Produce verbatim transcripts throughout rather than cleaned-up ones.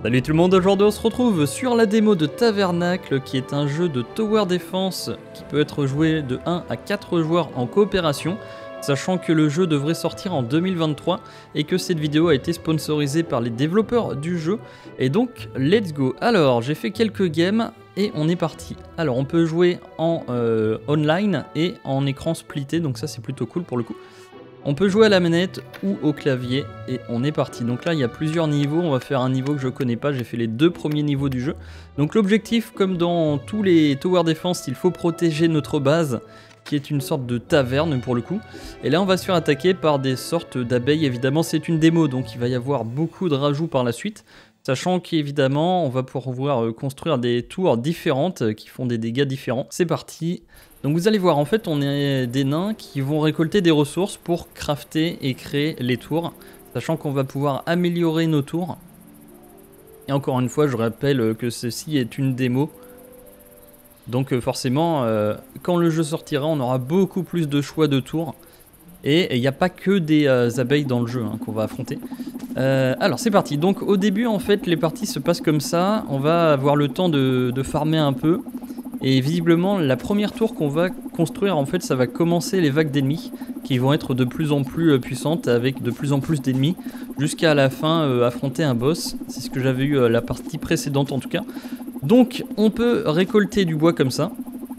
Salut tout le monde, aujourd'hui on se retrouve sur la démo de Tavernacle qui est un jeu de Tower Defense qui peut être joué de un à quatre joueurs en coopération, sachant que le jeu devrait sortir en deux mille vingt-trois et que cette vidéo a été sponsorisée par les développeurs du jeu. Et donc let's go. Alors j'ai fait quelques games et on est parti. Alors on peut jouer en euh, online et en écran splitté, donc ça c'est plutôt cool pour le coup. On peut jouer à la manette ou au clavier et on est parti. Donc là il y a plusieurs niveaux, on va faire un niveau que je connais pas, j'ai fait les deux premiers niveaux du jeu. Donc l'objectif, comme dans tous les Tower Defense, il faut protéger notre base qui est une sorte de taverne pour le coup. Et là on va se faire attaquer par des sortes d'abeilles, évidemment c'est une démo donc il va y avoir beaucoup de rajouts par la suite. Sachant qu'évidemment on va pouvoir construire des tours différentes qui font des dégâts différents. C'est parti. Donc vous allez voir, en fait on est des nains qui vont récolter des ressources pour crafter et créer les tours. Sachant qu'on va pouvoir améliorer nos tours. Et encore une fois je rappelle que ceci est une démo. Donc forcément euh, quand le jeu sortira on aura beaucoup plus de choix de tours. Et il n'y a pas que des euh, abeilles dans le jeu hein, qu'on va affronter. Euh, alors c'est parti, donc au début en fait les parties se passent comme ça. On va avoir le temps de, de farmer un peu. Et visiblement la première tour qu'on va construire en fait ça va commencer les vagues d'ennemis qui vont être de plus en plus puissantes avec de plus en plus d'ennemis jusqu'à la fin euh, affronter un boss. C'est ce que j'avais eu euh, la partie précédente en tout cas. Donc on peut récolter du bois comme ça.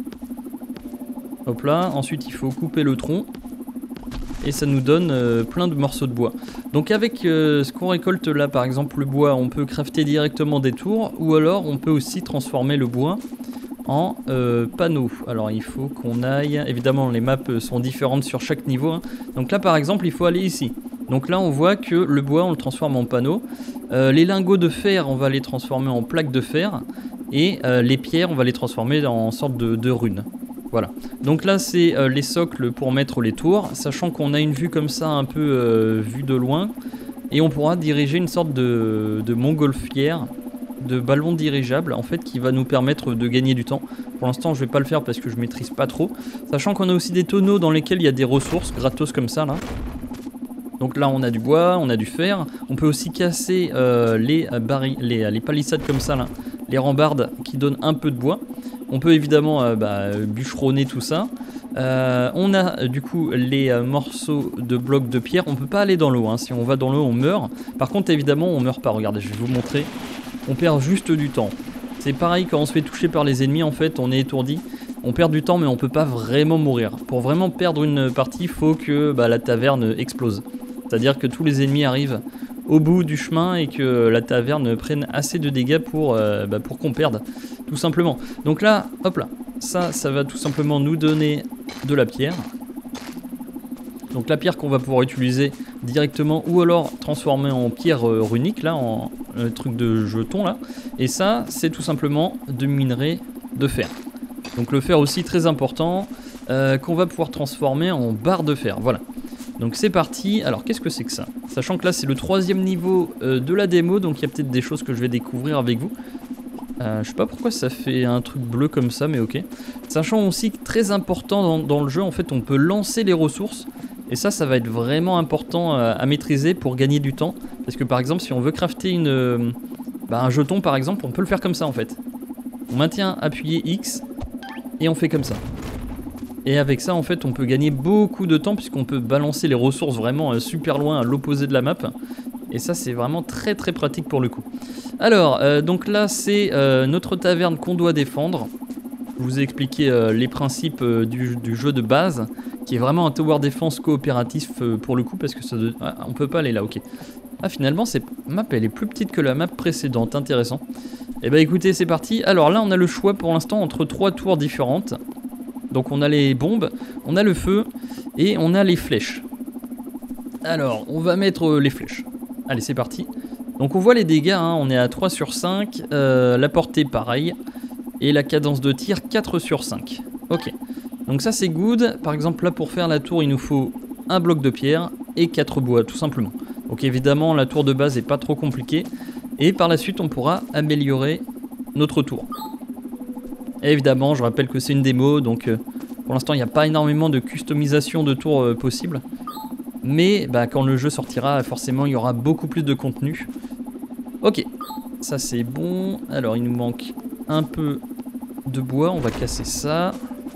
Hop là, ensuite il faut couper le tronc. Et ça nous donne euh, plein de morceaux de bois. Donc avec euh, ce qu'on récolte là par exemple le bois, on peut crafter directement des tours. Ou alors on peut aussi transformer le bois en euh, panneaux. Alors il faut qu'on aille, évidemment les maps sont différentes sur chaque niveau hein. Donc là par exemple il faut aller ici. Donc là on voit que le bois on le transforme en panneaux. euh, Les lingots de fer on va les transformer en plaques de fer. Et euh, les pierres on va les transformer en sorte de, de runes. Voilà, donc là c'est euh, les socles pour mettre les tours, sachant qu'on a une vue comme ça un peu euh, vue de loin. Et on pourra diriger une sorte de, de montgolfière, de ballon dirigeable en fait qui va nous permettre de gagner du temps. Pour l'instant je vais pas le faire parce que je maîtrise pas trop. Sachant qu'on a aussi des tonneaux dans lesquels il y a des ressources gratos comme ça là. Donc là on a du bois, on a du fer. On peut aussi casser euh, les, les, les palissades comme ça là, les rambardes qui donnent un peu de bois. On peut évidemment euh, bah, bûcheronner tout ça. Euh, on a euh, du coup les euh, morceaux de blocs de pierre. On peut pas aller dans l'eau, hein. Si on va dans l'eau on meurt. Par contre évidemment on meurt pas, regardez je vais vous montrer. On perd juste du temps. C'est pareil quand on se fait toucher par les ennemis en fait, on est étourdi. On perd du temps mais on peut pas vraiment mourir. Pour vraiment perdre une partie, il faut que bah, la taverne explose. C'est-à-dire que tous les ennemis arrivent au bout du chemin et que la taverne prenne assez de dégâts pour, euh, bah, pour qu'on perde, tout simplement. Donc là, hop là, ça, ça va tout simplement nous donner de la pierre. Donc la pierre qu'on va pouvoir utiliser directement ou alors transformer en pierre euh, runique, là, en euh, truc de jeton, là. Et ça, c'est tout simplement de minerai de fer. Donc le fer aussi très important, euh, qu'on va pouvoir transformer en barre de fer, voilà. Donc c'est parti. Alors qu'est-ce que c'est que ça? Sachant que là c'est le troisième niveau euh, de la démo, donc il y a peut-être des choses que je vais découvrir avec vous. Euh, je sais pas pourquoi ça fait un truc bleu comme ça, mais ok. Sachant aussi que très important dans, dans le jeu, en fait on peut lancer les ressources. Et ça, ça va être vraiment important euh, à maîtriser pour gagner du temps. Parce que par exemple si on veut crafter une, euh, bah, un jeton par exemple, on peut le faire comme ça en fait. On maintient appuyé X et on fait comme ça. Et avec ça en fait on peut gagner beaucoup de temps puisqu'on peut balancer les ressources vraiment euh, super loin à l'opposé de la map. Et ça c'est vraiment très très pratique pour le coup. Alors euh, donc là c'est euh, notre taverne qu'on doit défendre. Je vous ai expliqué euh, les principes euh, du, du jeu de base qui est vraiment un tower defense coopératif euh, pour le coup parce que ça de... ah, on peut pas aller là, ok. Ah finalement cette map elle est plus petite que la map précédente, intéressant. Et bah écoutez c'est parti. Alors là on a le choix pour l'instant entre trois tours différentes. Donc on a les bombes, on a le feu et on a les flèches. Alors on va mettre les flèches. Allez c'est parti. Donc on voit les dégâts, hein, on est à trois sur cinq, euh, la portée pareil. Et la cadence de tir quatre sur cinq. Ok, donc ça c'est good. Par exemple là pour faire la tour il nous faut un bloc de pierre et quatre bois tout simplement. Donc évidemment la tour de base est pas trop compliquée. Et par la suite on pourra améliorer notre tour. Et évidemment je rappelle que c'est une démo donc euh, pour l'instant il n'y a pas énormément de customisation de tours euh, possible. Mais bah, quand le jeu sortira forcément il y aura beaucoup plus de contenu. Ok, Ça c'est bon. Alors il nous manque un peu de bois, on va casser ça.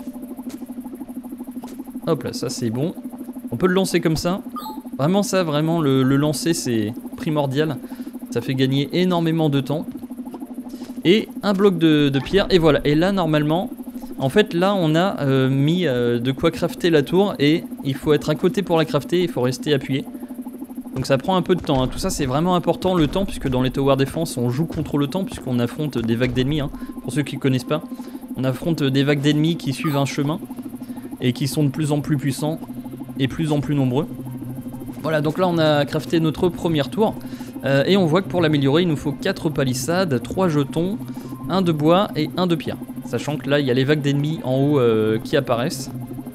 Hop là, ça c'est bon. On peut le lancer comme ça. Vraiment ça, vraiment le, le lancer c'est primordial. Ça fait gagner énormément de temps. Et un bloc de, de pierre, et voilà. Et là normalement, en fait là on a euh, mis euh, de quoi crafter la tour. Et il faut être à côté pour la crafter, il faut rester appuyé. Donc ça prend un peu de temps, hein. Tout ça c'est vraiment important le temps, puisque dans les Tower Defense on joue contre le temps, puisqu'on affronte des vagues d'ennemis, hein. Pour ceux qui ne connaissent pas, on affronte des vagues d'ennemis qui suivent un chemin et qui sont de plus en plus puissants et plus en plus nombreux. Voilà, donc là on a crafté notre première tour, euh, et on voit que pour l'améliorer il nous faut quatre palissades, trois jetons, un de bois et un de pierre. Sachant que là il y a les vagues d'ennemis en haut euh, qui apparaissent.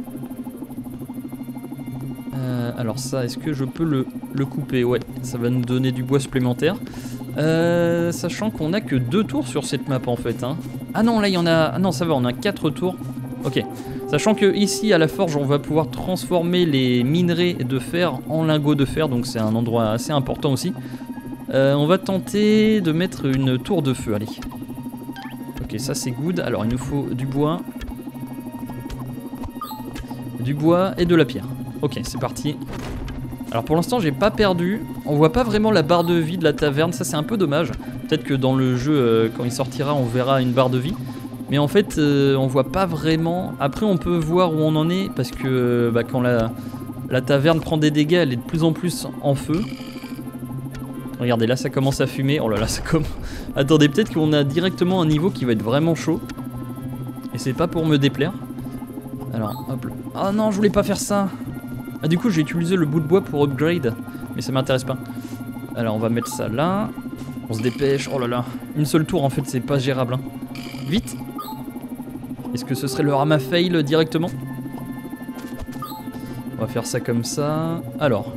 Alors ça, est-ce que je peux le, le couper? Ouais, ça va nous donner du bois supplémentaire. Euh, sachant qu'on a que deux tours sur cette map en fait, hein. Ah non, là il y en a... Ah non, ça va, on a quatre tours. Ok. Sachant que ici à la forge, on va pouvoir transformer les minerais de fer en lingots de fer. Donc c'est un endroit assez important aussi. Euh, on va tenter de mettre une tour de feu, allez. Ok, ça c'est good. Alors il nous faut du bois. Du bois et de la pierre. Ok, c'est parti. Alors pour l'instant j'ai pas perdu. On voit pas vraiment la barre de vie de la taverne. Ça c'est un peu dommage. Peut-être que dans le jeu euh, quand il sortira on verra une barre de vie. Mais en fait euh, on voit pas vraiment. Après on peut voir où on en est. Parce que euh, bah, quand la, la taverne prend des dégâts, elle est de plus en plus en feu. Regardez là ça commence à fumer. Oh là là ça comme... Attendez, peut-être qu'on a directement un niveau qui va être vraiment chaud. Et c'est pas pour me déplaire. Alors hop là. Oh non, je voulais pas faire ça. Ah du coup j'ai utilisé le bout de bois pour upgrade, mais ça m'intéresse pas. Alors on va mettre ça là. On se dépêche, oh là là. Une seule tour en fait c'est pas gérable, hein. Vite. Est-ce que ce serait le rama fail directement? On va faire ça comme ça. Alors.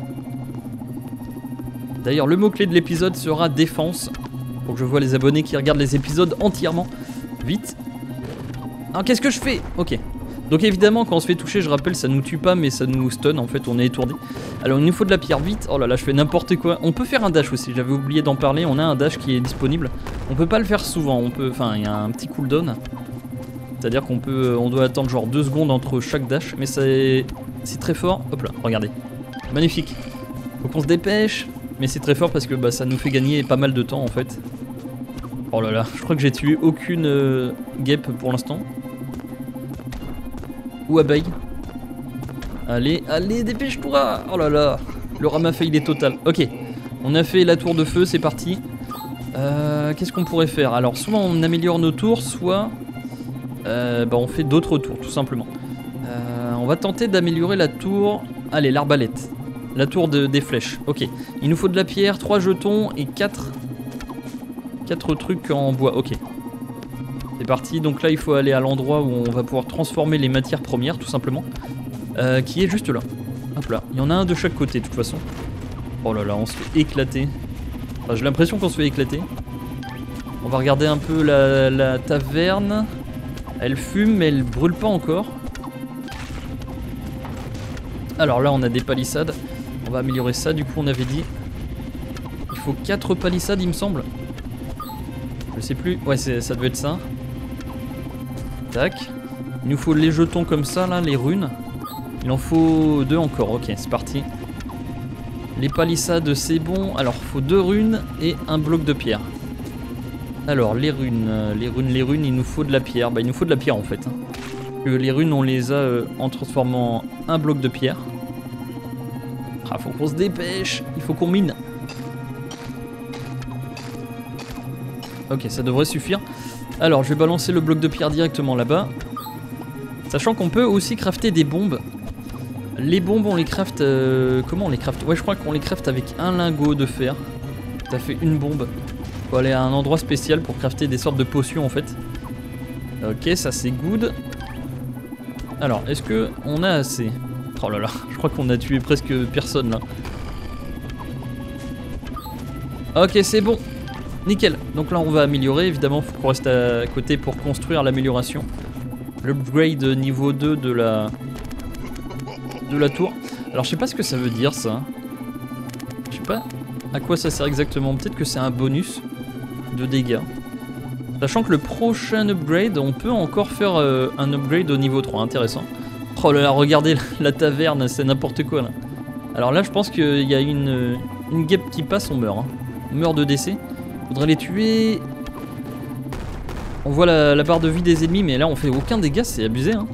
D'ailleurs le mot-clé de l'épisode sera défense. Pour que je vois les abonnés qui regardent les épisodes entièrement. Vite. Ah qu'est-ce que je fais? Ok. Donc évidemment quand on se fait toucher, je rappelle, ça nous tue pas mais ça nous stun, en fait on est étourdi. Alors il nous faut de la pierre, vite. Oh là là, je fais n'importe quoi. On peut faire un dash aussi, j'avais oublié d'en parler. On a un dash qui est disponible. On peut pas le faire souvent, on peut, enfin il y a un petit cooldown. C'est à dire qu'on peut, on doit attendre genre deux secondes entre chaque dash. Mais c'est très fort, hop là, regardez. Magnifique. Faut qu'on se dépêche. Mais c'est très fort parce que bah, ça nous fait gagner pas mal de temps en fait. Oh là là, je crois que j'ai tué aucune euh, guêpe pour l'instant. Ou abeille. Allez, allez, dépêche-toi. Oh là là, le rama fail est total. Ok, on a fait la tour de feu, c'est parti. Euh, Qu'est-ce qu'on pourrait faire? Alors, soit on améliore nos tours, soit euh, bah, on fait d'autres tours, tout simplement. Euh, on va tenter d'améliorer la tour. Allez, l'arbalète. La tour de, des flèches. Ok, il nous faut de la pierre, trois jetons et quatre trucs en bois. Ok. C'est parti, donc là il faut aller à l'endroit où on va pouvoir transformer les matières premières tout simplement, euh, qui est juste là. Hop là, il y en a un de chaque côté de toute façon. Oh là là, on se fait éclater. Enfin, j'ai l'impression qu'on se fait éclater. On va regarder un peu la, la taverne. Elle fume mais elle brûle pas encore. Alors là on a des palissades. On va améliorer ça, du coup on avait dit. Il faut quatre palissades il me semble. Je sais plus, ouais ça devait être ça. Tac. Il nous faut les jetons comme ça là, les runes. Il en faut deux encore, ok c'est parti. Les palissades c'est bon, alors il faut deux runes et un bloc de pierre. Alors les runes, les runes, les runes, il nous faut de la pierre. Bah il nous faut de la pierre en fait. Les runes on les a euh, en transformant un bloc de pierre. Ah faut qu'on se dépêche, il faut qu'on mine. Ok, ça devrait suffire. Alors, je vais balancer le bloc de pierre directement là-bas. Sachant qu'on peut aussi crafter des bombes. Les bombes, on les crafte... Euh, comment on les crafte? Ouais, je crois qu'on les crafte avec un lingot de fer. Ça fait une bombe. Faut aller à un endroit spécial pour crafter des sortes de potions, en fait. Ok, ça c'est good. Alors, est-ce que on a assez? Oh là là, je crois qu'on a tué presque personne, là. Ok, c'est bon. Nickel, donc là on va améliorer, évidemment il faut qu'on reste à côté pour construire l'amélioration. L'upgrade niveau deux de la de la tour. Alors je sais pas ce que ça veut dire ça. Je sais pas à quoi ça sert exactement, peut-être que c'est un bonus. de dégâts. Sachant que le prochain upgrade, on peut encore faire euh, un upgrade au niveau trois, intéressant. Oh là là, regardez la taverne, c'est n'importe quoi là. Alors là, je pense qu'il y a une, une guêpe qui passe, on meurt. Hein. On meurt de décès. Faudrait les tuer. On voit la, la barre de vie des ennemis, mais là, on fait aucun dégât, c'est abusé. Hein.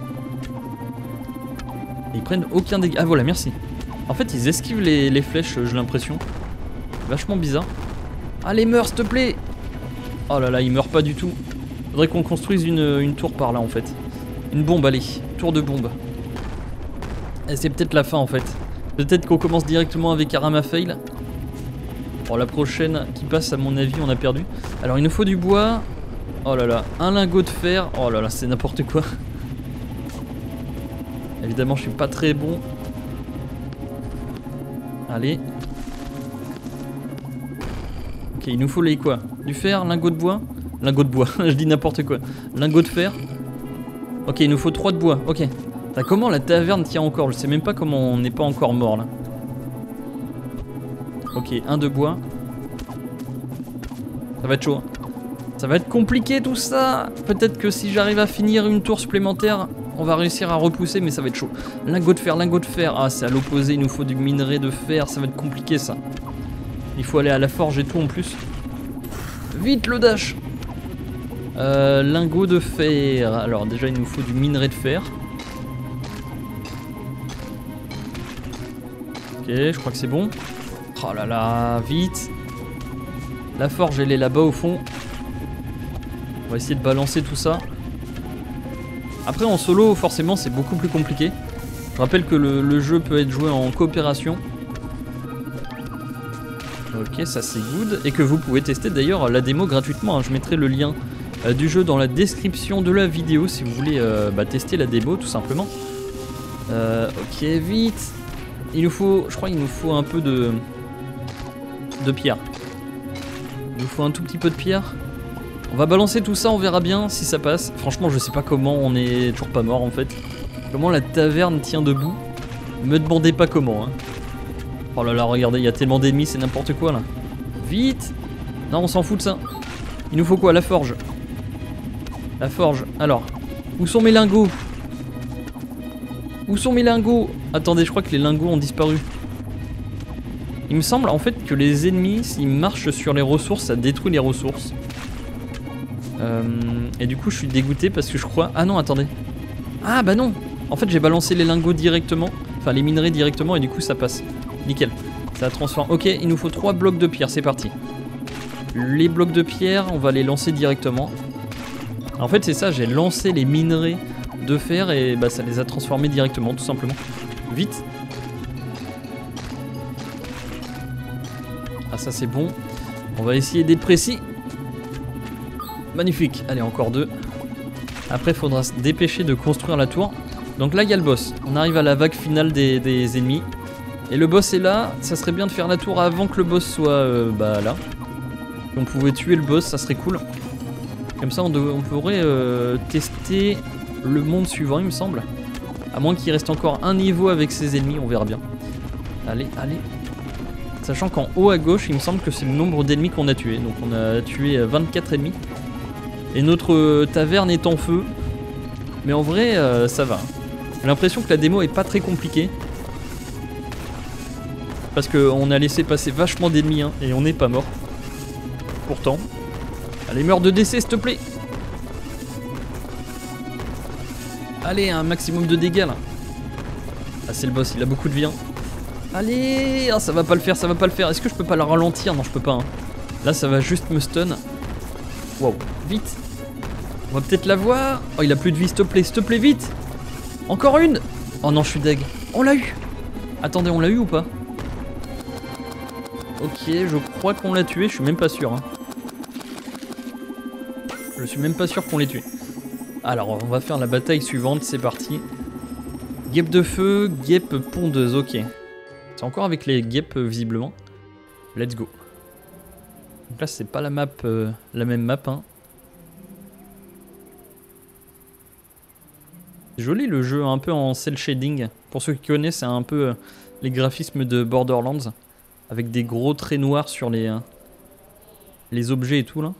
Ils prennent aucun dégât. Ah voilà, merci. En fait, ils esquivent les, les flèches, j'ai l'impression. Vachement bizarre. Allez, meurs, s'il te plaît. Oh là là, il meurt pas du tout. Faudrait qu'on construise une, une tour par là, en fait. Une bombe, allez. Tour de bombe. Et c'est peut-être la fin, en fait. Peut-être qu'on commence directement avec Arama Fail. Bon, la prochaine qui passe, à mon avis, on a perdu. Alors, il nous faut du bois. Oh là là, un lingot de fer. Oh là là, c'est n'importe quoi. Évidemment, je suis pas très bon. Allez. Ok, il nous faut les quoi? Du fer, lingot de bois. Lingot de bois, je dis n'importe quoi. Lingot de fer. Ok, il nous faut trois de bois. Ok. T'as comment la taverne tient encore? Je sais même pas comment on n'est pas encore mort là. Ok, un de bois. Ça va être chaud. Hein. Ça va être compliqué tout ça. Peut-être que si j'arrive à finir une tour supplémentaire, on va réussir à repousser, mais ça va être chaud. Lingot de fer, lingot de fer. Ah, c'est à l'opposé, il nous faut du minerai de fer. Ça va être compliqué ça. Il faut aller à la forge et tout en plus. Vite le dash. euh, Lingot de fer. Alors déjà il nous faut du minerai de fer. Ok, je crois que c'est bon. Oh là là, vite. La forge elle est là-bas au fond. On va essayer de balancer tout ça. Après en solo forcément c'est beaucoup plus compliqué. Je rappelle que le, le jeu peut être joué en coopération. Ok, ça c'est good. Et que vous pouvez tester d'ailleurs la démo gratuitement. Hein. Je mettrai le lien euh, du jeu dans la description de la vidéo si vous voulez euh, bah, tester la démo tout simplement. Euh, ok, vite. Il nous faut, je crois qu'il nous faut un peu de, de pierre. Il nous faut un tout petit peu de pierre. On va balancer tout ça, on verra bien si ça passe. Franchement, je sais pas comment on est toujours pas mort en fait. Comment la taverne tient debout. Me demandez pas comment. Hein. Oh là là, regardez, il y a tellement d'ennemis, c'est n'importe quoi là. Vite. Non, on s'en fout de ça. Il nous faut quoi? La forge. La forge. Alors, où sont mes lingots? Où sont mes lingots? Attendez, je crois que les lingots ont disparu. Il me semble en fait que les ennemis, s'ils marchent sur les ressources, ça détruit les ressources. Euh, et du coup, je suis dégoûté parce que je crois... Ah non, attendez. Ah bah non. En fait, j'ai balancé les lingots directement. Enfin, les minerais directement et du coup, ça passe. Nickel. Ça transforme. Ok, il nous faut trois blocs de pierre, c'est parti. Les blocs de pierre, on va les lancer directement. En fait, c'est ça, j'ai lancé les minerais de fer et bah, ça les a transformés directement, tout simplement. Vite. Ah, ça c'est bon. On va essayer d'être précis. Magnifique. Allez, encore deux. Après, il faudra se dépêcher de construire la tour. Donc là, il y a le boss. On arrive à la vague finale des, des ennemis. Et le boss est là, ça serait bien de faire la tour avant que le boss soit euh, bah, là. Si on pouvait tuer le boss, ça serait cool. Comme ça, on, de, on pourrait euh, tester le monde suivant, il me semble. À moins qu'il reste encore un niveau avec ses ennemis, on verra bien. Allez, allez. Sachant qu'en haut à gauche, il me semble que c'est le nombre d'ennemis qu'on a tué. Donc on a tué vingt-quatre ennemis. Et notre euh, taverne est en feu. Mais en vrai, euh, ça va. J'ai l'impression que la démo est pas très compliquée. Parce qu'on a laissé passer vachement d'ennemis hein, et on n'est pas mort. Pourtant. Allez, meurs de décès, s'il te plaît. Allez, un maximum de dégâts là. Ah, c'est le boss, il a beaucoup de vie. Hein. Allez, ah, ça va pas le faire, ça va pas le faire. Est-ce que je peux pas la ralentir? Non, je peux pas. Hein. Là, ça va juste me stun. Wow, vite. On va peut-être la voir. Oh, il a plus de vie, s'il te plaît, s'il te plaît, vite. Encore une. Oh non, je suis deg. On l'a eu. Attendez, on l'a eu ou pas? Ok, je crois qu'on l'a tué, je suis même pas sûr. Hein. Je suis même pas sûr qu'on l'ait tué. Alors, on va faire la bataille suivante, c'est parti. Guêpe de feu, guêpe pondeuse, ok. C'est encore avec les guêpes, visiblement. Let's go. Donc là, c'est pas la map, euh, la même map, hein. Joli le jeu, un peu en cel shading. Pour ceux qui connaissent, c'est un peu euh, les graphismes de Borderlands. Avec des gros traits noirs sur les, euh, les objets et tout là.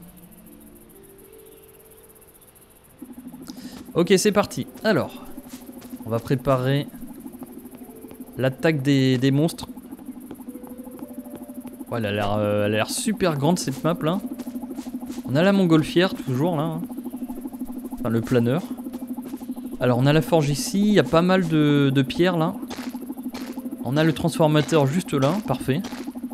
Ok, c'est parti. Alors, on va préparer l'attaque des, des monstres. Ouais, elle a l'air euh, elle a l'air super grande cette map là. On a la montgolfière toujours là. Hein. Enfin, le planeur. Alors, on a la forge ici. Il y a pas mal de, de pierres là. On a le transformateur juste là. Parfait.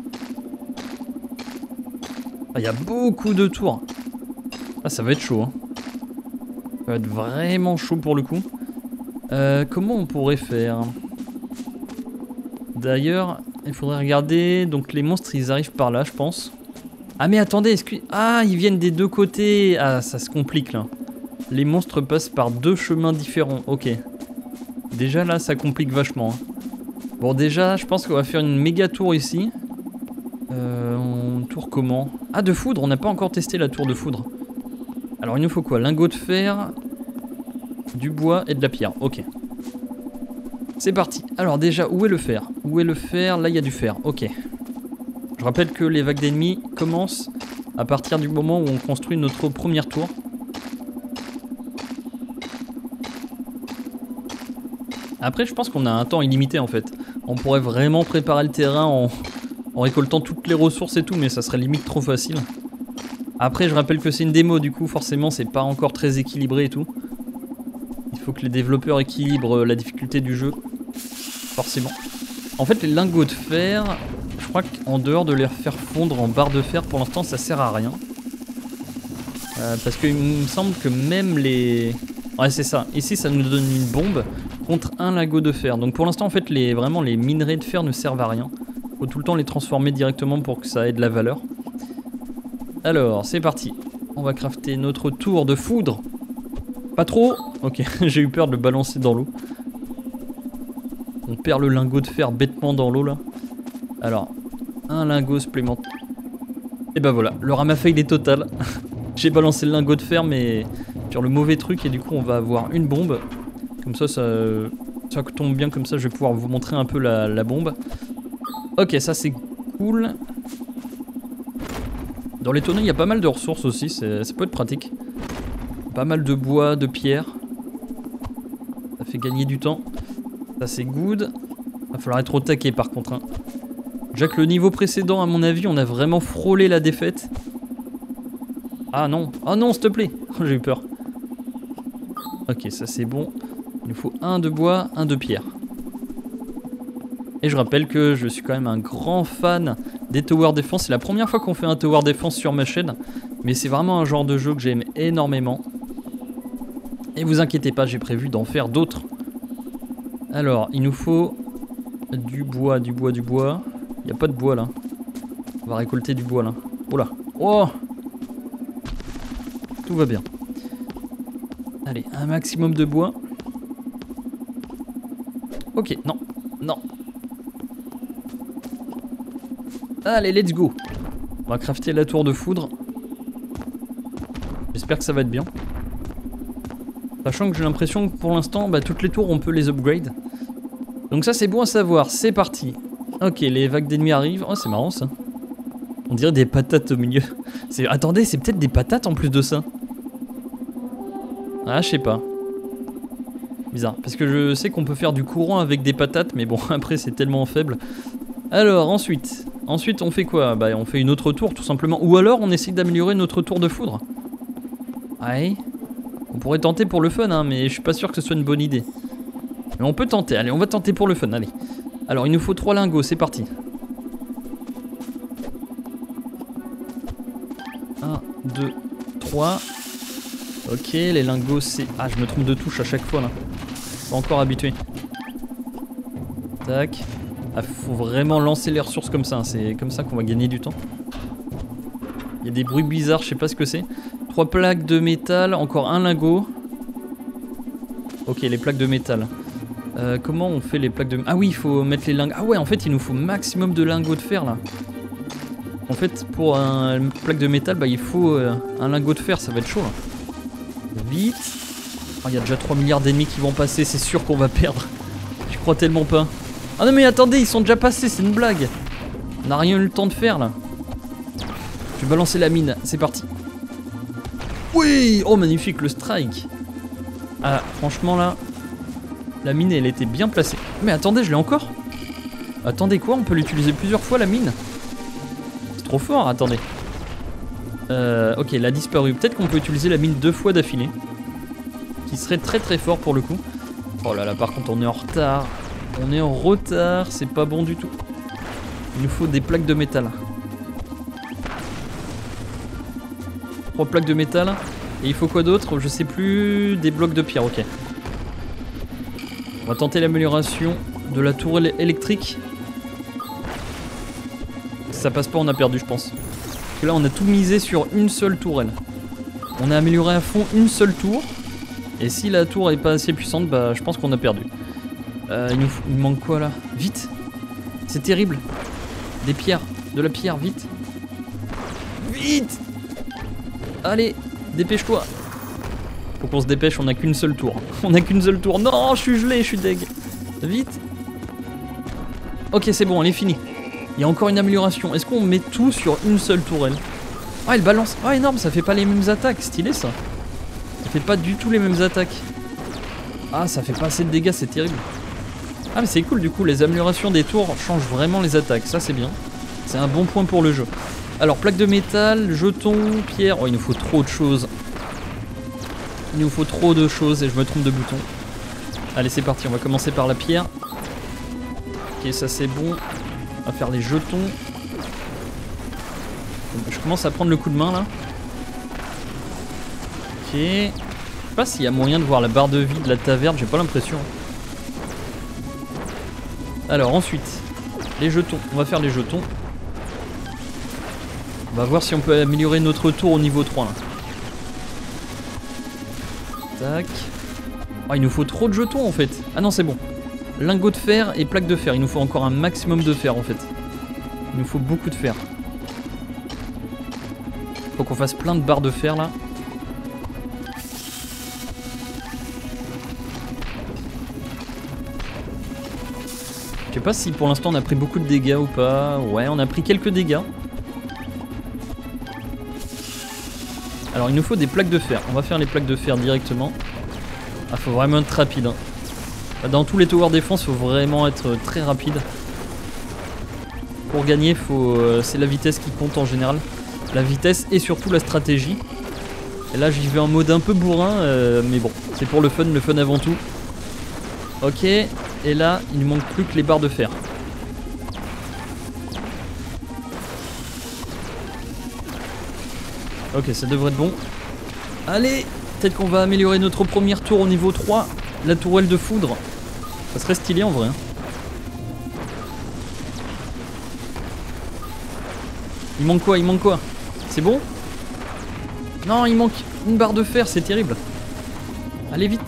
Ah, il y a beaucoup de tours. Ah, ça va être chaud. Hein. Ça va être vraiment chaud pour le coup. Euh, comment on pourrait faire? D'ailleurs, il faudrait regarder. Donc les monstres, ils arrivent par là, je pense. Ah mais attendez, est-ce que... Ah, ils viennent des deux côtés. Ah, ça se complique là. Les monstres passent par deux chemins différents. Ok. Déjà là, ça complique vachement. Hein. Bon, déjà, je pense qu'on va faire une méga tour ici. Euh, on tour comment? Ah, de foudre, on n'a pas encore testé la tour de foudre. Alors il nous faut quoi? Lingot de fer, du bois et de la pierre. Ok. C'est parti. Alors déjà, où est le fer? Où est le fer? Là, il y a du fer. Ok. Je rappelle que les vagues d'ennemis commencent à partir du moment où on construit notre première tour. Après, je pense qu'on a un temps illimité en fait. On pourrait vraiment préparer le terrain en, en récoltant toutes les ressources et tout, mais ça serait limite trop facile. Après, je rappelle que c'est une démo, du coup, forcément, c'est pas encore très équilibré et tout. Il faut que les développeurs équilibrent la difficulté du jeu. Forcément. En fait, les lingots de fer, je crois qu'en dehors de les faire fondre en barre de fer, pour l'instant, ça sert à rien. Euh, parce qu'il me semble que même les... Ouais, c'est ça. Ici, ça nous donne une bombe contre un lingot de fer. Donc pour l'instant, en fait, les... vraiment, les minerais de fer ne servent à rien. Faut tout le temps les transformer directement pour que ça ait de la valeur. Alors, c'est parti. On va crafter notre tour de foudre. Pas trop. Ok, j'ai eu peur de le balancer dans l'eau. On perd le lingot de fer bêtement dans l'eau là. Alors, un lingot supplémentaire. Et ben voilà, le ramafail est total. J'ai balancé le lingot de fer mais sur le mauvais truc et du coup on va avoir une bombe. Comme ça, ça, ça tombe bien, comme ça je vais pouvoir vous montrer un peu la, la bombe. Ok, ça c'est cool. Dans les tonneaux, il y a pas mal de ressources aussi, ça peut être pratique. Pas mal de bois, de pierre. Ça fait gagner du temps. Ça c'est good. Va falloir être au taquet par contre. Hein. Déjà que le niveau précédent, à mon avis, on a vraiment frôlé la défaite. Ah non, ah non, s'il te plaît. J'ai eu peur. Ok, ça c'est bon. Il nous faut un de bois, un de pierre. Et je rappelle que je suis quand même un grand fan des Tower Defense. C'est la première fois qu'on fait un Tower Defense sur ma chaîne. Mais c'est vraiment un genre de jeu que j'aime énormément. Et vous inquiétez pas, j'ai prévu d'en faire d'autres. Alors, il nous faut du bois, du bois, du bois. Il n'y a pas de bois là. On va récolter du bois là. Oh là. Oh! Tout va bien. Allez, un maximum de bois. Ok, non. Non. Allez, let's go. On va crafter la tour de foudre. J'espère que ça va être bien. Sachant que j'ai l'impression que pour l'instant, bah, toutes les tours, on peut les upgrade. Donc ça, c'est bon à savoir. C'est parti. Ok, les vagues d'ennemis arrivent. Oh, c'est marrant ça. On dirait des patates au milieu. Attendez, c'est peut-être des patates en plus de ça. Ah, je sais pas. Bizarre. Parce que je sais qu'on peut faire du courant avec des patates, mais bon, après, c'est tellement faible. Alors, ensuite... Ensuite, on fait quoi? Bah, on fait une autre tour, tout simplement. Ou alors, on essaye d'améliorer notre tour de foudre. Ouais. On pourrait tenter pour le fun, hein, mais je suis pas sûr que ce soit une bonne idée. Mais on peut tenter. Allez, on va tenter pour le fun, allez. Alors, il nous faut trois lingots, c'est parti. un, deux, trois. Ok, les lingots, c'est... Ah, je me trompe de touche à chaque fois, là. Pas encore habitué. Tac. Ah, faut vraiment lancer les ressources comme ça, hein. C'est comme ça qu'on va gagner du temps. Il y a des bruits bizarres, je sais pas ce que c'est. Trois plaques de métal, encore un lingot. Ok, les plaques de métal. Euh, comment on fait les plaques de... Ah oui, il faut mettre les lingots. Ah ouais, en fait, il nous faut maximum de lingots de fer, là. En fait, pour un, une plaque de métal, bah, il faut euh, un lingot de fer, ça va être chaud, là. Vite. Oh, il y a déjà trois milliards d'ennemis qui vont passer, c'est sûr qu'on va perdre. Je crois tellement pas. Ah non mais attendez, ils sont déjà passés, c'est une blague. On n'a rien eu le temps de faire là. Je vais balancer la mine, c'est parti. Oui! Oh magnifique, le strike. Ah franchement là, la mine elle était bien placée. Mais attendez, je l'ai encore. Attendez quoi, on peut l'utiliser plusieurs fois la mine? C'est trop fort, attendez. Euh, ok, elle a disparu. Peut-être qu'on peut utiliser la mine deux fois d'affilée. Qui serait très très fort pour le coup. Oh là là, par contre on est en retard. On est en retard, c'est pas bon du tout. Il nous faut des plaques de métal. Trois plaques de métal. Et il faut quoi d'autre? Je sais plus. Des blocs de pierre, ok. On va tenter l'amélioration de la tourelle électrique. Si ça passe pas, on a perdu, je pense. Parce que là, on a tout misé sur une seule tourelle. On a amélioré à fond une seule tour. Et si la tour est pas assez puissante, bah je pense qu'on a perdu. Euh, il, nous, il nous manque quoi là? Vite! C'est terrible! Des pierres, de la pierre, vite! Vite! Allez, dépêche-toi! Faut qu'on se dépêche, on a qu'une seule tour. On a qu'une seule tour. Non, je suis gelé, je suis deg. Vite! Ok, c'est bon, elle est finie. Il y a encore une amélioration. Est-ce qu'on met tout sur une seule tourelle? Ah, elle balance. Ah, énorme, ça fait pas les mêmes attaques. Stylé ça. Ça fait pas du tout les mêmes attaques. Ah, ça fait pas assez de dégâts, c'est terrible. Ah mais c'est cool du coup, les améliorations des tours changent vraiment les attaques, ça c'est bien. C'est un bon point pour le jeu. Alors plaque de métal, jetons, pierre, oh il nous faut trop de choses. Il nous faut trop de choses et je me trompe de bouton. Allez c'est parti, on va commencer par la pierre. Ok ça c'est bon, on va faire les jetons. Je commence à prendre le coup de main là. Ok, je sais pas s'il y a moyen de voir la barre de vie de la taverne, j'ai pas l'impression. Alors ensuite, les jetons, on va faire les jetons. On va voir si on peut améliorer notre tour au niveau trois là. Tac. Oh, il nous faut trop de jetons en fait. Ah non c'est bon. Lingots de fer et plaques de fer, il nous faut encore un maximum de fer en fait. Il nous faut beaucoup de fer. Faut qu'on fasse plein de barres de fer là. Je sais pas si pour l'instant on a pris beaucoup de dégâts ou pas. Ouais, on a pris quelques dégâts. Alors il nous faut des plaques de fer. On va faire les plaques de fer directement. Ah, faut vraiment être rapide. Hein. Dans tous les tower défense, faut vraiment être très rapide. Pour gagner, faut, euh, c'est la vitesse qui compte en général. La vitesse et surtout la stratégie. Et là j'y vais en mode un peu bourrin, euh, mais bon, c'est pour le fun, le fun avant tout. Ok. Et là, il ne manque plus que les barres de fer. Ok, ça devrait être bon. Allez, peut-être qu'on va améliorer notre première tour au niveau trois. La tourelle de foudre. Ça serait stylé en vrai. Hein. Il manque quoi? Il manque quoi? C'est bon? Non, il manque une barre de fer, c'est terrible. Allez vite.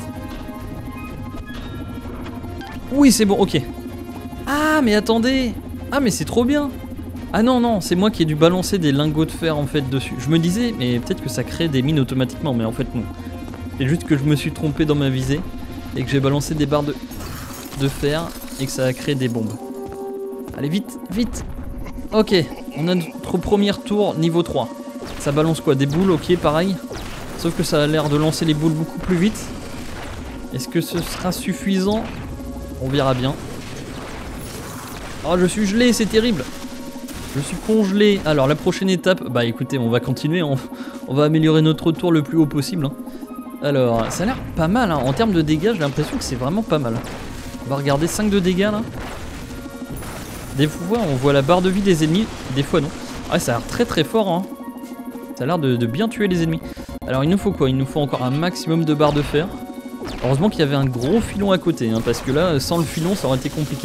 Oui, c'est bon, ok. Ah, mais attendez. Ah, mais c'est trop bien. Ah non, non, c'est moi qui ai dû balancer des lingots de fer en fait dessus. Je me disais, mais peut-être que ça crée des mines automatiquement, mais en fait non. C'est juste que je me suis trompé dans ma visée et que j'ai balancé des barres de, de fer et que ça a créé des bombes. Allez, vite, vite. Ok, on a notre premier tour niveau trois. Ça balance quoi? Des boules, ok, pareil. Sauf que ça a l'air de lancer les boules beaucoup plus vite. Est-ce que ce sera suffisant? On verra bien. Oh, je suis gelé, c'est terrible. Je suis congelé. Alors, la prochaine étape, bah écoutez, on va continuer. On, on va améliorer notre tour le plus haut possible. Hein. Alors, ça a l'air pas mal. Hein. En termes de dégâts, j'ai l'impression que c'est vraiment pas mal. On va regarder cinq de dégâts là. Des fois, on voit la barre de vie des ennemis. Des fois, non. Ouais, ça a l'air très très fort. Hein. Ça a l'air de, de bien tuer les ennemis. Alors, il nous faut quoi? Il nous faut encore un maximum de barres de fer. Heureusement qu'il y avait un gros filon à côté, hein, parce que là, sans le filon, ça aurait été compliqué.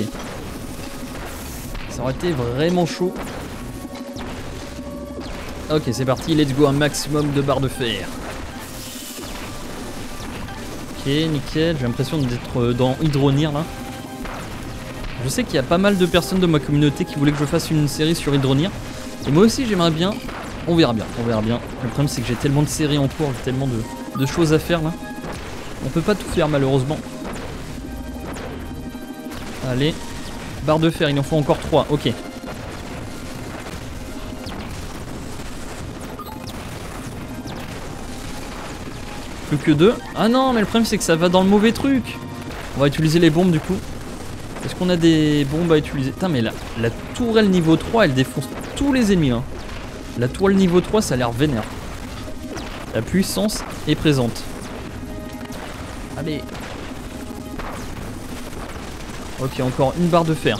Ça aurait été vraiment chaud. Ok, c'est parti, let's go, un maximum de barres de fer. Ok, nickel, j'ai l'impression d'être dans Hydronir là. Je sais qu'il y a pas mal de personnes de ma communauté qui voulaient que je fasse une série sur Hydronir. Et moi aussi, j'aimerais bien. On verra bien, on verra bien. Le problème, c'est que j'ai tellement de séries en cours, j'ai tellement de, de choses à faire là. On peut pas tout faire malheureusement. Allez. Barre de fer, il en faut encore trois, ok. Plus que deux. Ah non, mais le problème c'est que ça va dans le mauvais truc. On va utiliser les bombes du coup. Est-ce qu'on a des bombes à utiliser? Putain, mais la, la tourelle niveau trois, elle défonce tous les ennemis. Hein. La tourelle niveau trois, ça a l'air vénère. La puissance est présente. Allez. Ok, encore une barre de fer.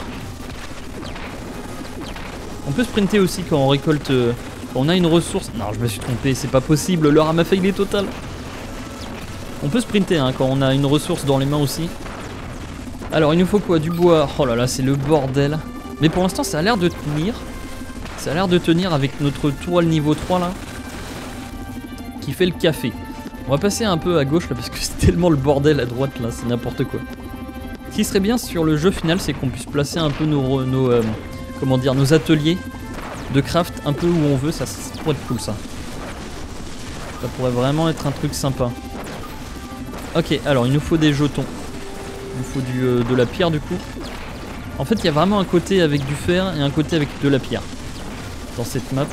On peut sprinter aussi quand on récolte... Euh, quand on a une ressource... Non, je me suis trompé, c'est pas possible. Le ramasse il est total. On peut sprinter hein, quand on a une ressource dans les mains aussi. Alors, il nous faut quoi? Du bois. Oh là là, c'est le bordel. Mais pour l'instant, ça a l'air de tenir. Ça a l'air de tenir avec notre tourelle niveau trois là. Qui fait le café. On va passer un peu à gauche là parce que c'est tellement le bordel à droite là, c'est n'importe quoi. Ce qui serait bien sur le jeu final, c'est qu'on puisse placer un peu nos, nos euh, comment dire, nos ateliers de craft un peu où on veut. Ça, ça pourrait être cool ça. Ça pourrait vraiment être un truc sympa. Ok, alors il nous faut des jetons. Il nous faut du, euh, de la pierre du coup. En fait, il y a vraiment un côté avec du fer et un côté avec de la pierre dans cette map.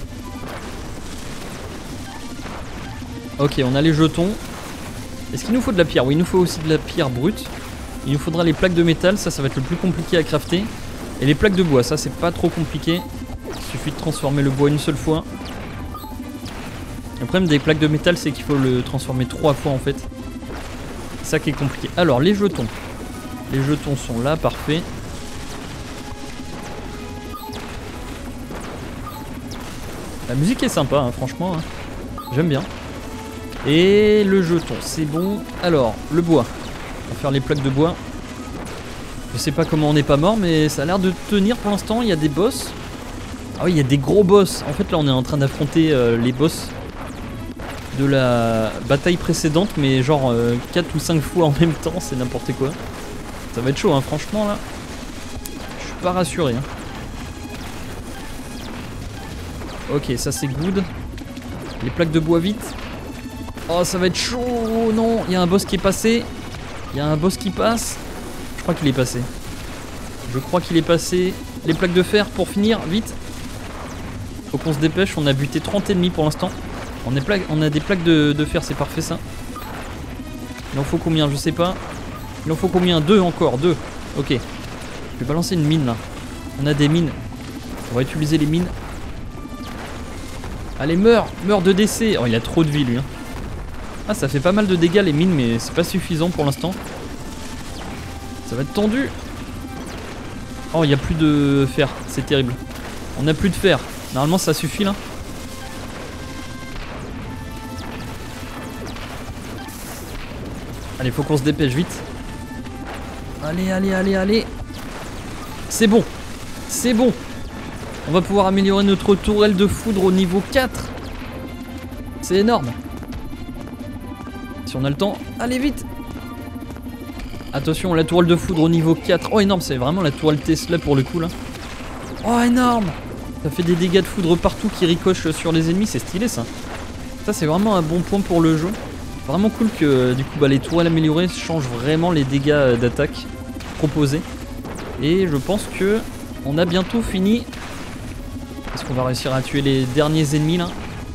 Ok, on a les jetons. Est-ce qu'il nous faut de la pierre? Oui, il nous faut aussi de la pierre brute. Il nous faudra les plaques de métal, ça, ça va être le plus compliqué à crafter. Et les plaques de bois, ça, c'est pas trop compliqué. Il suffit de transformer le bois une seule fois. Le problème des plaques de métal, c'est qu'il faut le transformer trois fois en fait. C'est ça qui est compliqué. Alors, les jetons. Les jetons sont là, parfait. La musique est sympa, hein, franchement. Hein. J'aime bien. Et le jeton, c'est bon. Alors, le bois. On va faire les plaques de bois. Je sais pas comment on n'est pas mort, mais ça a l'air de tenir pour l'instant. Il y a des boss. Ah oui, il y a des gros boss. En fait, là, on est en train d'affronter euh, les boss de la bataille précédente, mais genre euh, quatre ou cinq fois en même temps. C'est n'importe quoi. Ça va être chaud, hein, franchement, là. Je suis pas rassuré. Hein. Ok, ça, c'est good. Les plaques de bois, vite. Oh, ça va être chaud. Non, il y a un boss qui est passé. Il y a un boss qui passe. Je crois qu'il est passé. Je crois qu'il est passé. Les plaques de fer pour finir, vite. Faut qu'on se dépêche, on a buté trente ennemis pour l'instant. On, on a des plaques de, de fer, c'est parfait ça. Il en faut combien? Je sais pas. Il en faut combien? Deux encore, deux. Ok. Je vais balancer une mine là. On a des mines. On va utiliser les mines. Allez, meurs. Meurs de décès. Oh, il a trop de vie lui. Hein. Ah, ça fait pas mal de dégâts les mines, mais c'est pas suffisant pour l'instant. Ça va être tendu. Oh, il n'y a plus de fer, c'est terrible. On n'a plus de fer. Normalement, ça suffit là. Allez, faut qu'on se dépêche vite. Allez, allez, allez, allez. C'est bon. C'est bon. On va pouvoir améliorer notre tourelle de foudre au niveau quatre. C'est énorme. Si on a le temps, allez vite. Attention, la tourelle de foudre au niveau quatre. Oh, énorme, c'est vraiment la tourelle Tesla pour le coup là. Oh, énorme. Ça fait des dégâts de foudre partout qui ricochent sur les ennemis, c'est stylé ça. Ça, c'est vraiment un bon point pour le jeu. Vraiment cool que du coup bah, les tourelles améliorées changent vraiment les dégâts d'attaque proposés. Et je pense que on a bientôt fini. Est-ce qu'on va réussir à tuer les derniers ennemis là?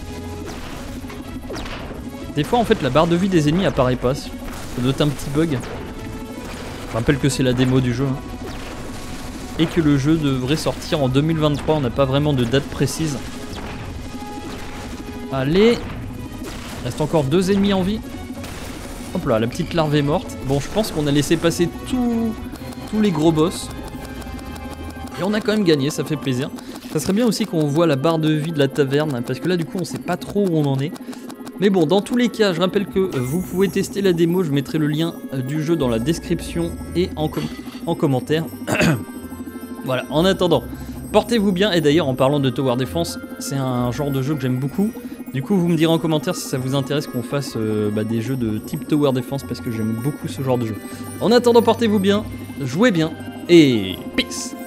Des fois en fait la barre de vie des ennemis apparaît pas. Ça doit être un petit bug. Je rappelle que c'est la démo du jeu. Hein. Et que le jeu devrait sortir en deux mille vingt-trois. On n'a pas vraiment de date précise. Allez. Il reste encore deux ennemis en vie. Hop là, la petite larve est morte. Bon, je pense qu'on a laissé passer tous tous les gros boss. Et on a quand même gagné, ça fait plaisir. Ça serait bien aussi qu'on voit la barre de vie de la taverne. Parce que là du coup on sait pas trop où on en est. Mais bon, dans tous les cas, je rappelle que vous pouvez tester la démo. Je mettrai le lien du jeu dans la description et en, com en commentaire. Voilà, en attendant, portez-vous bien. Et d'ailleurs, en parlant de Tower Defense, c'est un genre de jeu que j'aime beaucoup. Du coup, vous me direz en commentaire si ça vous intéresse qu'on fasse euh, bah, des jeux de type Tower Defense, parce que j'aime beaucoup ce genre de jeu. En attendant, portez-vous bien, jouez bien, et peace!